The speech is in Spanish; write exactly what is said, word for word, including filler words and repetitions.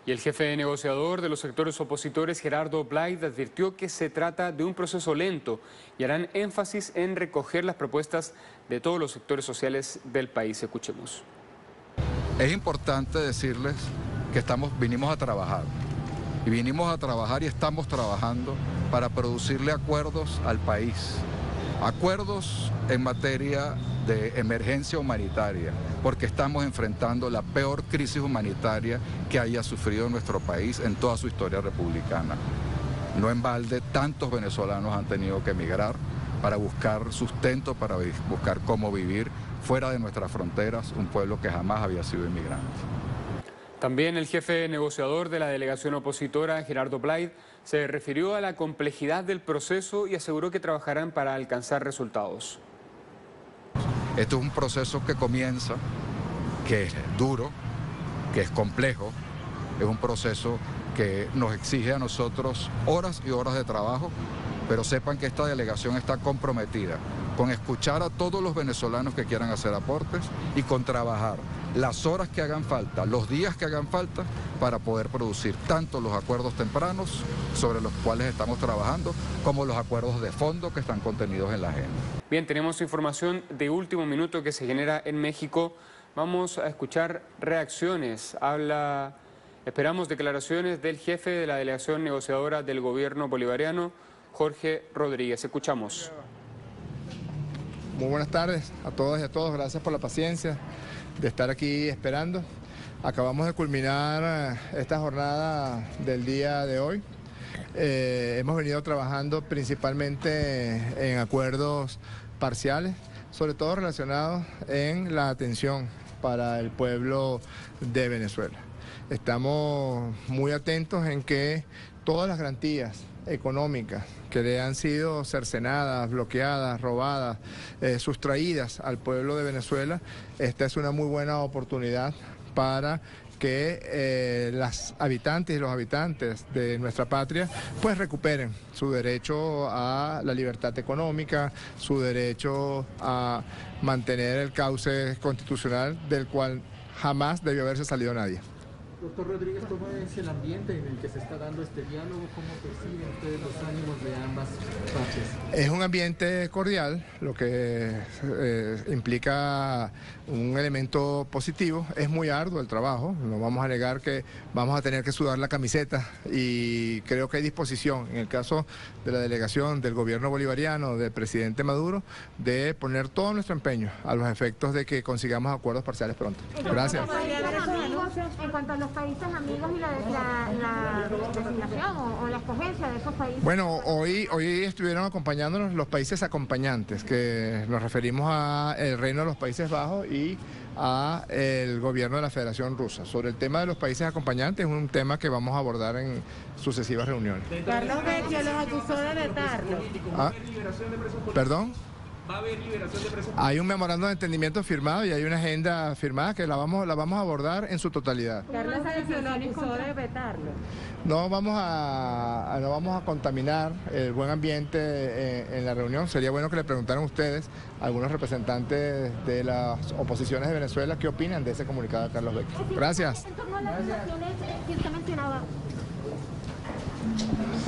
Y el jefe negociador de los sectores opositores, Gerardo Blythe, advirtió que se trata de un proceso lento y harán énfasis en recoger las propuestas de todos los sectores sociales del país. Escuchemos. Es importante decirles que estamos, vinimos a trabajar. Y vinimos a trabajar y estamos trabajando para producirle acuerdos al país. Acuerdos en materia de emergencia humanitaria, porque estamos enfrentando la peor crisis humanitaria que haya sufrido nuestro país en toda su historia republicana. No en balde, tantos venezolanos han tenido que emigrar para buscar sustento, para buscar cómo vivir fuera de nuestras fronteras, un pueblo que jamás había sido inmigrante. También el jefe negociador de la delegación opositora, Gerardo Blythe, se refirió a la complejidad del proceso y aseguró que trabajarán para alcanzar resultados. Esto es un proceso que comienza, que es duro, que es complejo, es un proceso que nos exige a nosotros horas y horas de trabajo, pero sepan que esta delegación está comprometida con escuchar a todos los venezolanos que quieran hacer aportes y con trabajar las horas que hagan falta, los días que hagan falta para poder producir tanto los acuerdos tempranos sobre los cuales estamos trabajando como los acuerdos de fondo que están contenidos en la agenda. Bien, tenemos información de último minuto que se genera en México. Vamos a escuchar reacciones. Habla, esperamos declaraciones del jefe de la delegación negociadora del gobierno bolivariano, Jorge Rodríguez. Escuchamos. Muy buenas tardes a todas y a todos. Gracias por la paciencia de estar aquí esperando. Acabamos de culminar esta jornada del día de hoy. Eh, hemos venido trabajando principalmente en acuerdos parciales, sobre todo relacionados en la atención para el pueblo de Venezuela. Estamos muy atentos en que todas las garantías económicas que le han sido cercenadas, bloqueadas, robadas, eh, sustraídas al pueblo de Venezuela, esta es una muy buena oportunidad para que eh, las habitantes y los habitantes de nuestra patria pues recuperen su derecho a la libertad económica, su derecho a mantener el cauce constitucional del cual jamás debió haberse salido nadie. Doctor Rodríguez, ¿cómo es el ambiente en el que se está dando este diálogo? ¿Cómo perciben ustedes los ánimos de ambas partes? Es un ambiente cordial, lo que eh, implica un elemento positivo. Es muy arduo el trabajo, no vamos a negar que vamos a tener que sudar la camiseta y creo que hay disposición, en el caso de la delegación del gobierno bolivariano, del presidente Maduro, de poner todo nuestro empeño a los efectos de que consigamos acuerdos parciales pronto. Gracias. En cuanto a los países amigos y la, la, la designación o, o la escogencia de esos países. Bueno, hoy, hoy estuvieron acompañándonos los países acompañantes, que nos referimos al Reino de los Países Bajos y a el gobierno de la Federación Rusa. Sobre el tema de los países acompañantes, es un tema que vamos a abordar en sucesivas reuniones. Carlos Vecchio los acusó de vetarlo. ¿Ah? ¿Perdón? ¿Va a haber liberación de presos? Hay un memorándum de entendimiento firmado y hay una agenda firmada que la vamos, la vamos a abordar en su totalidad. Carlos Vecchio lo acusó de vetarlo. No vamos a, a, no vamos a contaminar el buen ambiente en, en la reunión. Sería bueno que le preguntaran a ustedes, a algunos representantes de las oposiciones de Venezuela, qué opinan de ese comunicado de Carlos Vecchio. Gracias. En torno a las relaciones que usted mencionaba.